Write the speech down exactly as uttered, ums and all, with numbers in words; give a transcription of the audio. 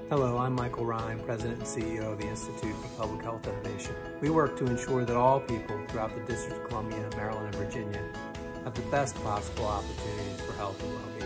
Hello, I'm Michael Ryan, President and C E O of the Institute for Public Health Innovation. We work to ensure that all people throughout the District of Columbia, Maryland, and Virginia have the best possible opportunities for health and well-being.